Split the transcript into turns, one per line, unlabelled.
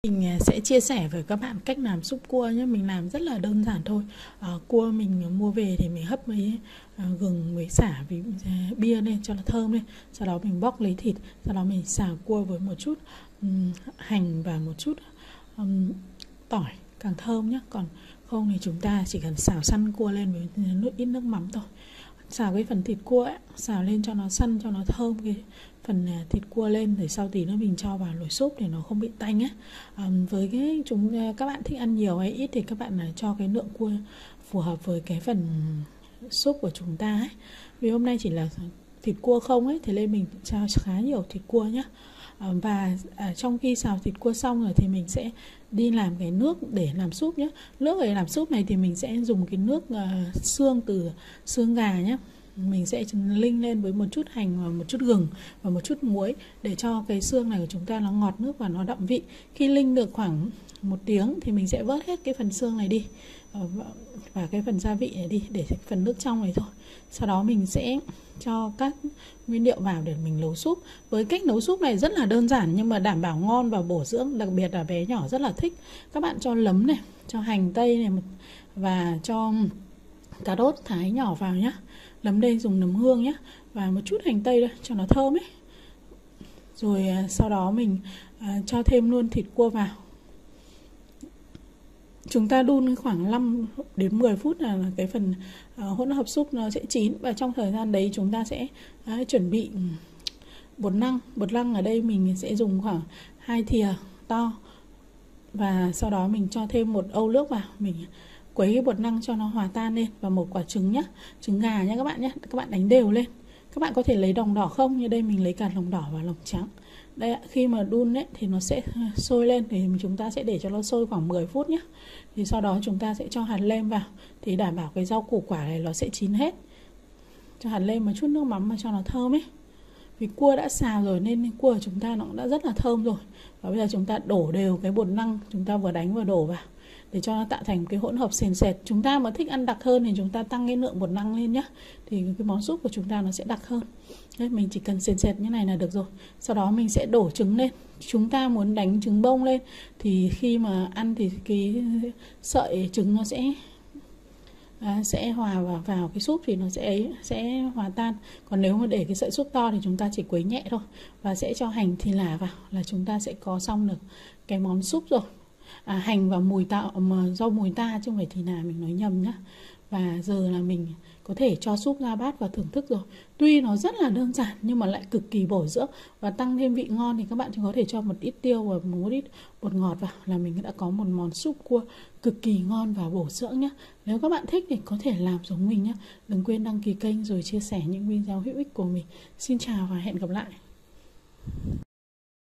Mình sẽ chia sẻ với các bạn cách làm súp cua nhé. Mình làm rất là đơn giản thôi. Cua mình mua về thì mình hấp với gừng với sả với bia lên cho nó thơm lên. Sau đó mình bóc lấy thịt, sau đó mình xào cua với một chút hành và một chút tỏi càng thơm nhé. Còn không thì chúng ta chỉ cần xào săn cua lên với ít nước mắm thôi. Xào cái phần thịt cua ấy, xào lên cho nó săn, cho nó thơm cái phần thịt cua lên, rồi sau tí nữa mình cho vào nồi súp để nó không bị tanh á. Với cái các bạn thích ăn nhiều hay ít thì các bạn cho cái lượng cua phù hợp với cái phần súp của chúng ta ấy. Vì hôm nay chỉ là thịt cua không ấy, thế nên mình cho khá nhiều thịt cua nhé. Và trong khi xào thịt cua xong rồi thì mình sẽ đi làm cái nước để làm súp nhé. Nước để làm súp này thì mình sẽ dùng cái nước xương từ xương gà nhé. Mình sẽ ninh lên với một chút hành và một chút gừng và một chút muối để cho cái xương này của chúng ta nó ngọt nước và nó đậm vị. Khi ninh được khoảng 1 tiếng thì mình sẽ vớt hết cái phần xương này đi và cái phần gia vị này đi, để phần nước trong này thôi. Sau đó mình sẽ cho các nguyên liệu vào để mình nấu súp. Với cách nấu súp này rất là đơn giản nhưng mà đảm bảo ngon và bổ dưỡng, đặc biệt là bé nhỏ rất là thích. Các bạn cho nấm này, cho hành tây này và cho cà rốt thái nhỏ vào nhé. Nấm đây dùng nấm hương nhé, và một chút hành tây đây cho nó thơm ấy. Rồi sau đó mình cho thêm luôn thịt cua vào. Chúng ta đun khoảng 5 đến 10 phút là cái phần hỗn hợp súp nó sẽ chín. Và trong thời gian đấy chúng ta sẽ chuẩn bị bột năng. Bột năng ở đây mình sẽ dùng khoảng 2 thìa to. Và sau đó mình cho thêm một âu nước vào. Mình quấy cái bột năng cho nó hòa tan lên. Và một quả trứng nhé, trứng gà nhé các bạn nhé. Các bạn đánh đều lên. Các bạn có thể lấy lòng đỏ không, như đây mình lấy cả lòng đỏ và lòng trắng. Đây, khi mà đun ấy, thì nó sẽ sôi lên, thì chúng ta sẽ để cho nó sôi khoảng 10 phút nhé. Thì sau đó chúng ta sẽ cho hạt lem vào, thì đảm bảo cái rau củ quả này nó sẽ chín hết. Cho hạt lem một chút nước mắm mà cho nó thơm ấy. Vì cua đã xào rồi nên cua của chúng ta nó cũng đã rất là thơm rồi. Và bây giờ chúng ta đổ đều cái bột năng chúng ta vừa đánh vừa đổ vào để cho nó tạo thành cái hỗn hợp sền sệt. Chúng ta mà thích ăn đặc hơn thì chúng ta tăng cái lượng bột năng lên nhé, thì cái món súp của chúng ta nó sẽ đặc hơn. Đấy, mình chỉ cần sền sệt như này là được rồi. Sau đó mình sẽ đổ trứng lên. Chúng ta muốn đánh trứng bông lên thì khi mà ăn thì cái sợi trứng nó sẽ hòa vào cái súp, thì nó sẽ hòa tan. Còn nếu mà để cái sợi súp to thì chúng ta chỉ quấy nhẹ thôi, và sẽ cho hành thì là vào là chúng ta sẽ có xong được cái món súp rồi. Hành và rau mùi ta chứ không phải thì là, mình nói nhầm nhá. Và giờ là mình có thể cho súp ra bát và thưởng thức rồi. Tuy nó rất là đơn giản nhưng mà lại cực kỳ bổ dưỡng và tăng thêm vị ngon, thì các bạn chỉ có thể cho một ít tiêu và một ít bột ngọt vào là mình đã có một món súp cua cực kỳ ngon và bổ dưỡng nhé. Nếu các bạn thích thì có thể làm giống mình nhé. Đừng quên đăng ký kênh rồi chia sẻ những video hữu ích của mình. Xin chào và hẹn gặp lại.